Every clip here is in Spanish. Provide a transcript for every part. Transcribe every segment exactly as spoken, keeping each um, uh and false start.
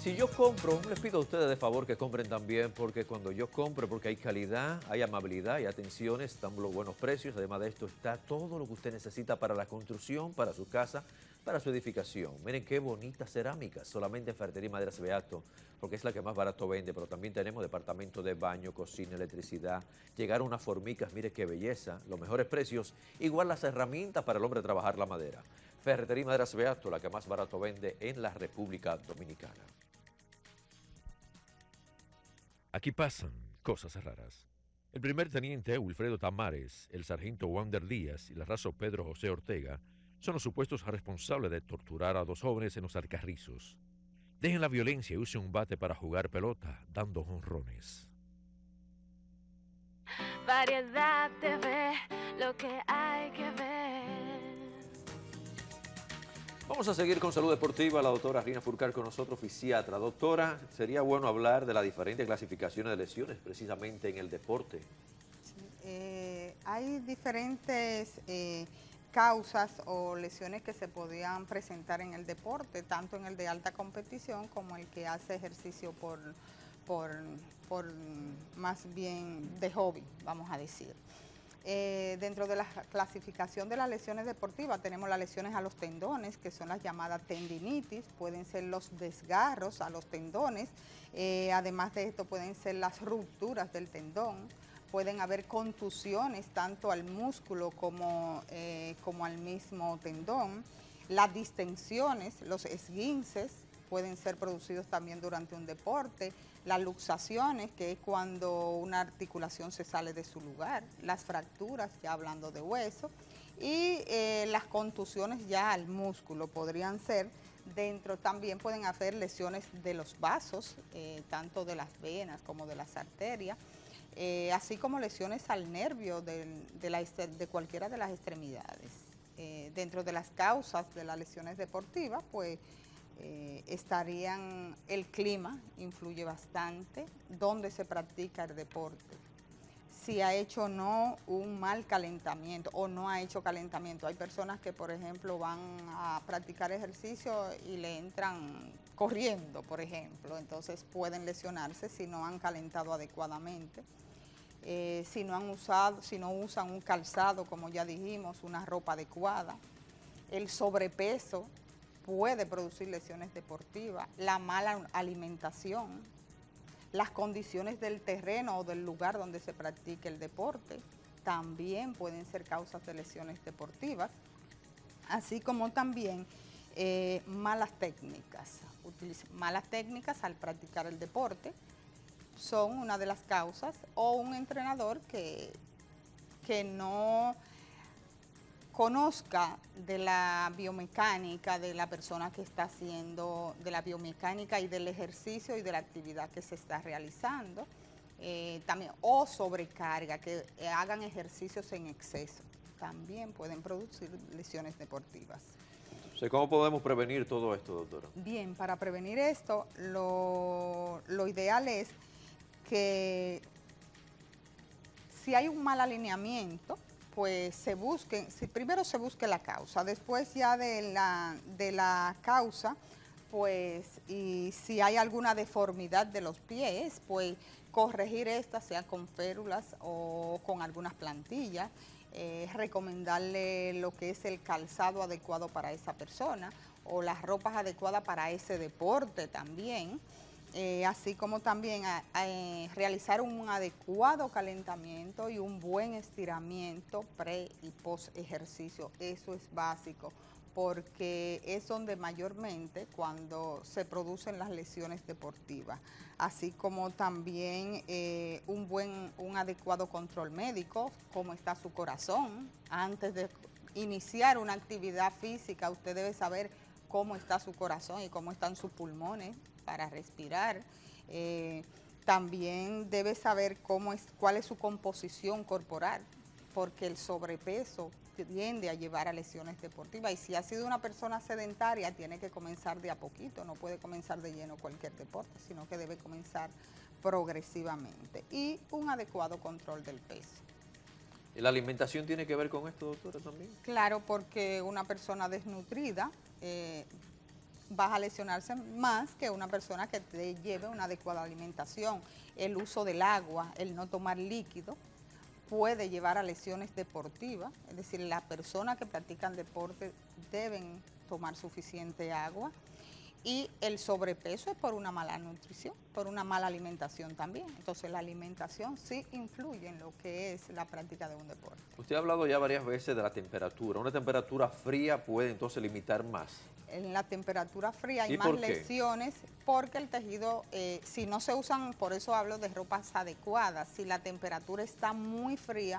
Si yo compro, les pido a ustedes de favor que compren también, porque cuando yo compro, porque hay calidad, hay amabilidad, hay atenciones, están los buenos precios, además de esto está todo lo que usted necesita para la construcción, para su casa, para su edificación. Miren qué bonitas cerámicas, solamente en Ferretería y Maderas Beato, porque es la que más barato vende, pero también tenemos departamento de baño, cocina, electricidad, llegaron unas formicas, mire qué belleza, los mejores precios, igual las herramientas para el hombre trabajar la madera. Ferretería y Maderas Beato, la que más barato vende en la República Dominicana. Aquí pasan cosas raras. El primer teniente Wilfredo Tamares, el sargento Wander Díaz y el raso Pedro José Ortega son los supuestos responsables de torturar a dos jóvenes en los Alcarrizos. Dejen la violencia y usen un bate para jugar pelota, dando jonrones. Variedad T V, lo que hay que ver. Vamos a seguir con Salud Deportiva, la doctora Rina Furcar con nosotros, fisiatra. Doctora, sería bueno hablar de las diferentes clasificaciones de lesiones precisamente en el deporte. Sí, eh, hay diferentes eh, causas o lesiones que se podían presentar en el deporte, tanto en el de alta competición como el que hace ejercicio por, por, por más bien de hobby, vamos a decir. Eh, dentro de la clasificación de las lesiones deportivas tenemos las lesiones a los tendones, que son las llamadas tendinitis, pueden ser los desgarros a los tendones, eh, además de esto pueden ser las rupturas del tendón, pueden haber contusiones tanto al músculo como, eh, como al mismo tendón, las distensiones, los esguinces pueden ser producidos también durante un deporte, las luxaciones, que es cuando una articulación se sale de su lugar, las fracturas, ya hablando de hueso, y eh, las contusiones ya al músculo podrían ser. Dentro también pueden haber lesiones de los vasos, eh, tanto de las venas como de las arterias, eh, así como lesiones al nervio de, de, la, de cualquiera de las extremidades. Eh, dentro de las causas de las lesiones deportivas, pues, Eh, estarían, el clima influye bastante, dónde se practica el deporte, si ha hecho o no un mal calentamiento o no ha hecho calentamiento. Hay personas que, por ejemplo, van a practicar ejercicio y le entran corriendo, por ejemplo, entonces pueden lesionarse si no han calentado adecuadamente. Eh, si no han usado, si no usan un calzado, como ya dijimos, una ropa adecuada, el sobrepeso puede producir lesiones deportivas, la mala alimentación, las condiciones del terreno o del lugar donde se practique el deporte, también pueden ser causas de lesiones deportivas, así como también eh, malas técnicas. Utiliz- malas técnicas al practicar el deporte son una de las causas, o un entrenador que, que no conozca de la biomecánica de la persona que está haciendo, de la biomecánica y del ejercicio y de la actividad que se está realizando, eh, también, o sobrecarga, que eh, hagan ejercicios en exceso, también pueden producir lesiones deportivas. Entonces, ¿cómo podemos prevenir todo esto, doctora? Bien, para prevenir esto, lo, lo ideal es que si hay un mal alineamiento, pues se busque, si primero se busque la causa, después ya de la, de la causa, pues, y si hay alguna deformidad de los pies, pues corregir esta, sea con férulas o con algunas plantillas, eh, recomendarle lo que es el calzado adecuado para esa persona o las ropas adecuadas para ese deporte también. Eh, así como también a, a, eh, realizar un adecuado calentamiento y un buen estiramiento pre y post ejercicio. Eso es básico, porque es donde mayormente cuando se producen las lesiones deportivas, así como también eh, un buen, un adecuado control médico, cómo está su corazón. Antes de iniciar una actividad física, usted debe saber cómo está su corazón y cómo están sus pulmones para respirar. Eh, también debe saber cómo es, cuál es su composición corporal, porque el sobrepeso tiende a llevar a lesiones deportivas, y si ha sido una persona sedentaria tiene que comenzar de a poquito, no puede comenzar de lleno cualquier deporte, sino que debe comenzar progresivamente, y un adecuado control del peso. ¿Y la alimentación tiene que ver con esto, doctora, también? Claro, porque una persona desnutrida eh, vas a lesionarse más que una persona que te lleve una adecuada alimentación. El uso del agua, el no tomar líquido, puede llevar a lesiones deportivas, es decir, las personas que practican deporte deben tomar suficiente agua, y el sobrepeso es por una mala nutrición, por una mala alimentación también. Entonces la alimentación sí influye en lo que es la práctica de un deporte. Usted ha hablado ya varias veces de la temperatura. ¿Una temperatura fría puede entonces limitar más? En la temperatura fría hay ¿Y más por qué? lesiones porque el tejido, eh, si no se usan, por eso hablo de ropas adecuadas, si la temperatura está muy fría,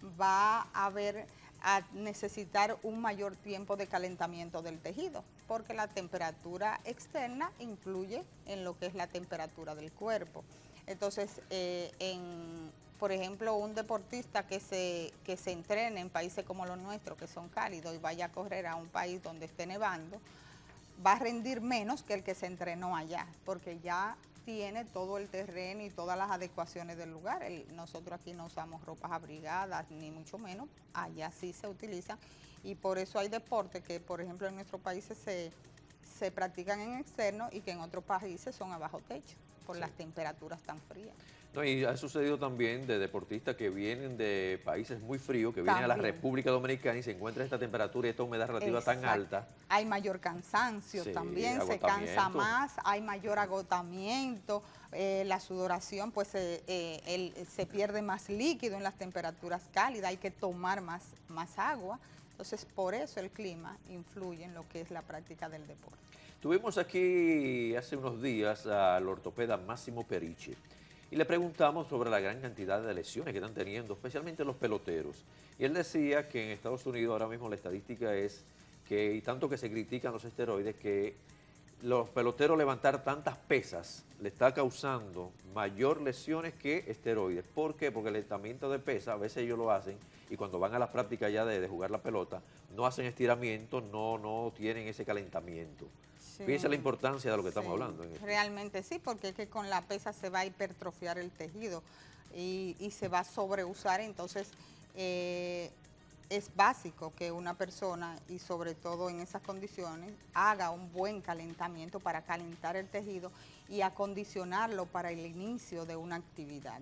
va a haber a necesitar un mayor tiempo de calentamiento del tejido, porque la temperatura externa influye en lo que es la temperatura del cuerpo. Entonces, eh, en, por ejemplo, un deportista que se, que se entrene en países como los nuestros, que son cálidos, y vaya a correr a un país donde esté nevando, va a rendir menos que el que se entrenó allá, porque ya tiene todo el terreno y todas las adecuaciones del lugar. El, nosotros aquí no usamos ropas abrigadas, ni mucho menos, allá sí se utilizan, y por eso hay deportes que, por ejemplo, en nuestros países se, se practican en externo y que en otros países son a bajo techo, por Sí. las temperaturas tan frías. No, y ha sucedido también de deportistas que vienen de países muy fríos, que vienen a la También. República Dominicana y se encuentra esta temperatura y esta humedad relativa tan Exacto. alta. Hay mayor cansancio Sí, también, se cansa agotamiento. más, hay mayor agotamiento, eh, la sudoración, pues eh, eh, el- se pierde más líquido en las temperaturas cálidas, hay que tomar más, más agua. Entonces, por eso el clima influye en lo que es la práctica del deporte. Tuvimos aquí hace unos días al ortopeda Máximo Periche y le preguntamos sobre la gran cantidad de lesiones que están teniendo, especialmente los peloteros. Y él decía que en Estados Unidos ahora mismo la estadística es que, y tanto que se critican los esteroides, que los peloteros levantar tantas pesas le está causando mayor lesiones que esteroides. ¿Por qué? Porque el levantamiento de pesas, a veces ellos lo hacen, y cuando van a las prácticas ya de, de jugar la pelota, no hacen estiramiento, no, no tienen ese calentamiento. Sí, Fíjense la importancia de lo que estamos sí, hablando. En esto. Realmente sí, porque es que con la pesa se va a hipertrofiar el tejido y, y se va a sobreusar, entonces eh, es básico que una persona, y sobre todo en esas condiciones, haga un buen calentamiento para calentar el tejido y acondicionarlo para el inicio de una actividad.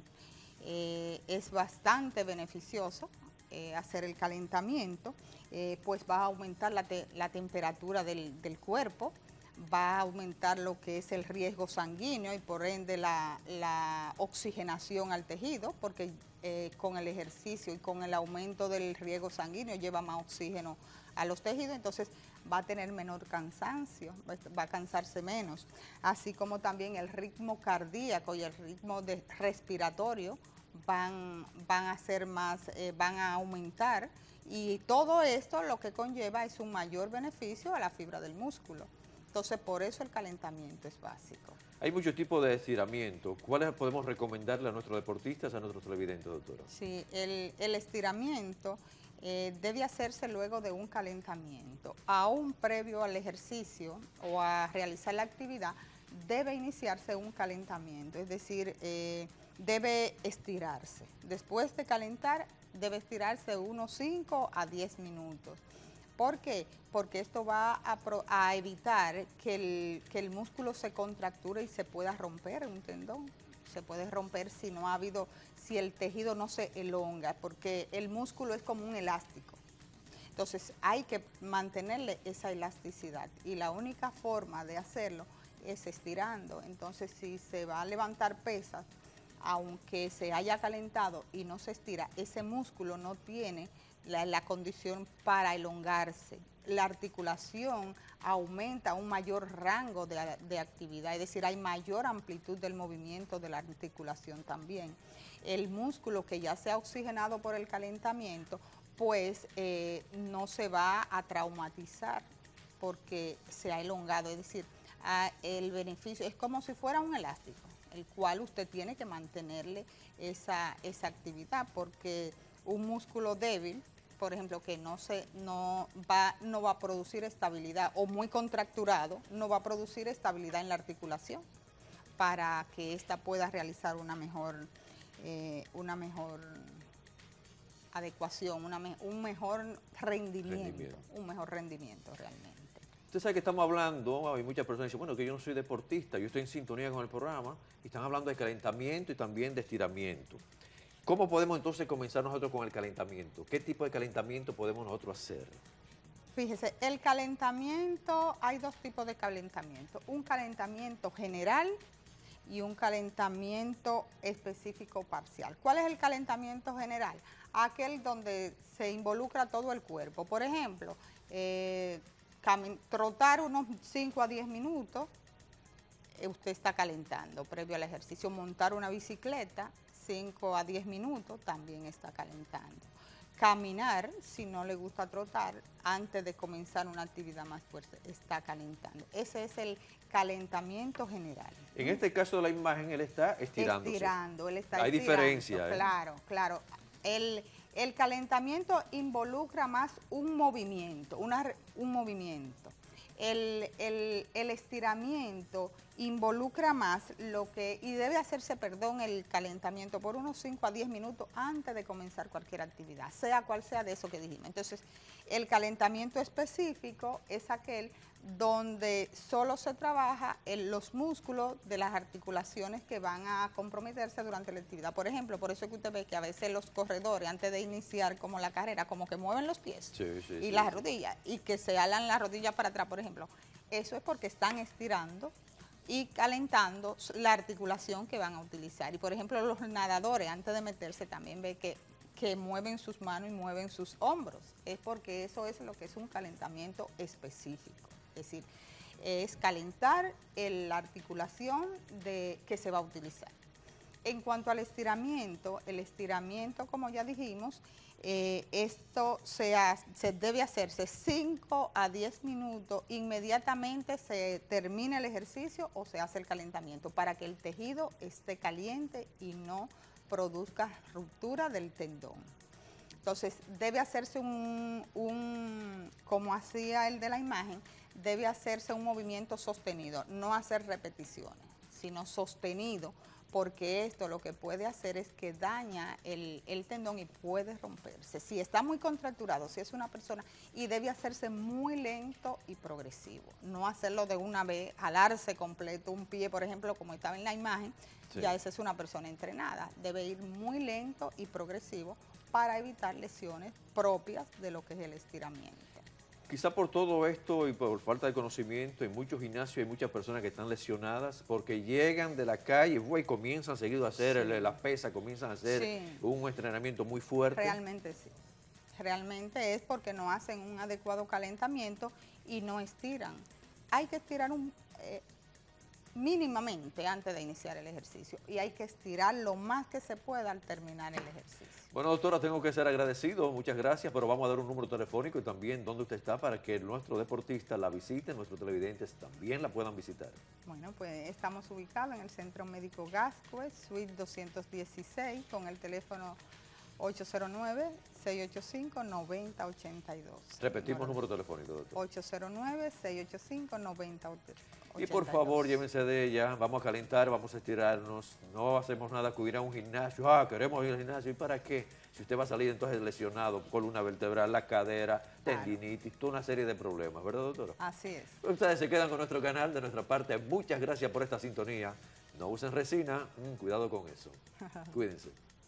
Eh, es bastante beneficioso eh, hacer el calentamiento, eh, pues va a aumentar la, te la temperatura del, del cuerpo, va a aumentar lo que es el riesgo sanguíneo y por ende la, la oxigenación al tejido, porque eh, con el ejercicio y con el aumento del riesgo sanguíneo lleva más oxígeno a los tejidos, entonces va a tener menor cansancio, va a cansarse menos, así como también el ritmo cardíaco y el ritmo de respiratorio van, van a ser más, eh, van a aumentar, y todo esto lo que conlleva es un mayor beneficio a la fibra del músculo. Entonces, por eso el calentamiento es básico. Hay muchos tipos de estiramiento. ¿Cuáles podemos recomendarle a nuestros deportistas, a nuestros televidentes, doctora? Sí, el, el estiramiento eh, debe hacerse luego de un calentamiento. Aún previo al ejercicio o a realizar la actividad, debe iniciarse un calentamiento, es decir, eh, debe estirarse. Después de calentar, debe estirarse unos cinco a diez minutos. ¿Por qué? Porque esto va a, pro, a evitar que el, que el músculo se contracture y se pueda romper un tendón. Se puede romper si no ha habido, si el tejido no se elonga, porque el músculo es como un elástico. Entonces hay que mantenerle esa elasticidad y la única forma de hacerlo es estirando. Entonces, si se va a levantar pesas, aunque se haya calentado y no se estira, ese músculo no tiene La, la condición para elongarse. La articulación aumenta un mayor rango de, de actividad, es decir, hay mayor amplitud del movimiento de la articulación también. El músculo que ya se ha oxigenado por el calentamiento, pues eh, no se va a traumatizar porque se ha elongado, es decir, a, el beneficio es como si fuera un elástico, el cual usted tiene que mantenerle esa, esa actividad, porque un músculo débil, por ejemplo, que no, se, no, va, no va a producir estabilidad, o muy contracturado, no va a producir estabilidad en la articulación para que ésta pueda realizar una mejor, eh, una mejor adecuación, una me, un mejor rendimiento, rendimiento, un mejor rendimiento realmente. Usted sabe que estamos hablando, hay muchas personas que dicen, bueno, que yo no soy deportista, yo estoy en sintonía con el programa, y están hablando de calentamiento y también de estiramiento. ¿Cómo podemos entonces comenzar nosotros con el calentamiento? ¿Qué tipo de calentamiento podemos nosotros hacer? Fíjese, el calentamiento, hay dos tipos de calentamiento, un calentamiento general y un calentamiento específico parcial. ¿Cuál es el calentamiento general? Aquel donde se involucra todo el cuerpo. Por ejemplo, eh, trotar unos cinco a diez minutos, eh, usted está calentando previo al ejercicio. Montar una bicicleta, cinco a diez minutos, también está calentando. Caminar, si no le gusta trotar, antes de comenzar una actividad más fuerte, está calentando. Ese es el calentamiento general. En este caso de la imagen, él está estirándose. Estirando, él está Hay estirando. diferencia, ¿eh? Claro, claro. El, el calentamiento involucra más un movimiento, una, un movimiento. El, el, el estiramiento involucra más lo que, y debe hacerse, perdón, el calentamiento por unos cinco a diez minutos antes de comenzar cualquier actividad, sea cual sea de eso que dijimos. Entonces, el calentamiento específico es aquel donde solo se trabaja en los músculos de las articulaciones que van a comprometerse durante la actividad. Por ejemplo, por eso es que usted ve que a veces los corredores, antes de iniciar como la carrera, como que mueven los pies sí, sí, y sí. las rodillas, y que se alan las rodillas para atrás, por ejemplo. Eso es porque están estirando y calentando la articulación que van a utilizar. Y por ejemplo, los nadadores, antes de meterse, también ve que, que mueven sus manos y mueven sus hombros. Es porque eso es lo que es un calentamiento específico. Es decir, es calentar el, la articulación de, que se va a utilizar. En cuanto al estiramiento, el estiramiento, como ya dijimos, eh, esto se, ha, se debe hacerse cinco a diez minutos, inmediatamente se termina el ejercicio o se hace el calentamiento, para que el tejido esté caliente y no produzca ruptura del tendón. Entonces, debe hacerse un, un, como hacía el de la imagen, debe hacerse un movimiento sostenido, no hacer repeticiones, sino sostenido, porque esto lo que puede hacer es que daña el, el tendón y puede romperse. Si está muy contracturado, si es una persona, y debe hacerse muy lento y progresivo, no hacerlo de una vez, jalarse completo un pie, por ejemplo, como estaba en la imagen, sí. Ya esa es una persona entrenada, debe ir muy lento y progresivo para evitar lesiones propias de lo que es el estiramiento. Quizá por todo esto y por falta de conocimiento, en muchos gimnasios hay muchas personas que están lesionadas porque llegan de la calle y comienzan seguido a hacer sí. el, la pesa, comienzan a hacer sí. un entrenamiento muy fuerte. Realmente sí. Realmente es porque no hacen un adecuado calentamiento y no estiran. Hay que estirar un, eh, mínimamente antes de iniciar el ejercicio y hay que estirar lo más que se pueda al terminar el ejercicio. Bueno, doctora, tengo que ser agradecido, muchas gracias, pero vamos a dar un número telefónico y también dónde usted está para que nuestros deportistas la visiten, nuestros televidentes también la puedan visitar. Bueno, pues estamos ubicados en el Centro Médico Gascue, Suite doscientos dieciséis, con el teléfono ocho cero nueve, seis ocho cinco, nueve cero ocho dos. Repetimos el número telefónico, doctor. ocho cero nueve, seis ocho cinco, nueve cero ocho dos. Y por favor, llévense de ella, vamos a calentar, vamos a estirarnos, no hacemos nada que ir a un gimnasio, ah, queremos ir al gimnasio, ¿y para qué? Si usted va a salir entonces lesionado, columna vertebral, la cadera, tendinitis, toda una serie de problemas, ¿verdad, doctora? Así es. Ustedes se quedan con nuestro canal, de nuestra parte, muchas gracias por esta sintonía. No usen resina, mm, cuidado con eso. Cuídense.